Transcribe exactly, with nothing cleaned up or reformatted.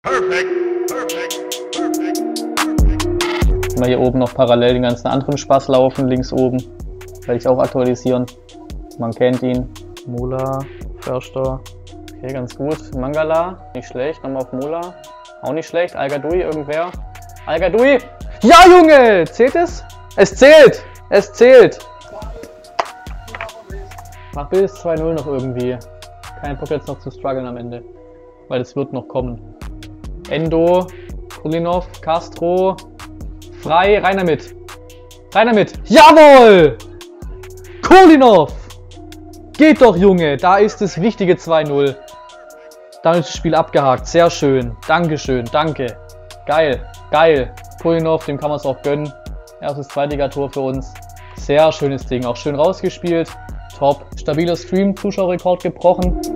Perfekt, perfekt, perfekt, perfekt. Mal hier oben noch parallel den ganzen anderen Spaß laufen, links oben. Werde ich auch aktualisieren. Man kennt ihn. Mola, Förster. Okay, ganz gut. Mangala, nicht schlecht. Nochmal auf Mola. Auch nicht schlecht. Al-Gadoui, irgendwer. Al-Gadoui! Ja, Junge! Zählt es? Es zählt! Es zählt! Mach bis zwei null noch irgendwie. Kein Bock jetzt noch zu strugglen am Ende. Weil es wird noch kommen. Endo, Kulinov, Castro. Frei, rein damit. Rein damit. Jawohl! Kulinov! Geht doch, Junge! Da ist das wichtige zwei null. Dann ist das Spiel abgehakt. Sehr schön. Dankeschön. Danke. Geil. Geil. Kulinov, dem kann man es auch gönnen. Erstes Zweitligator für uns. Sehr schönes Ding. Auch schön rausgespielt. Top. Stabiler Stream. Zuschauerrekord gebrochen.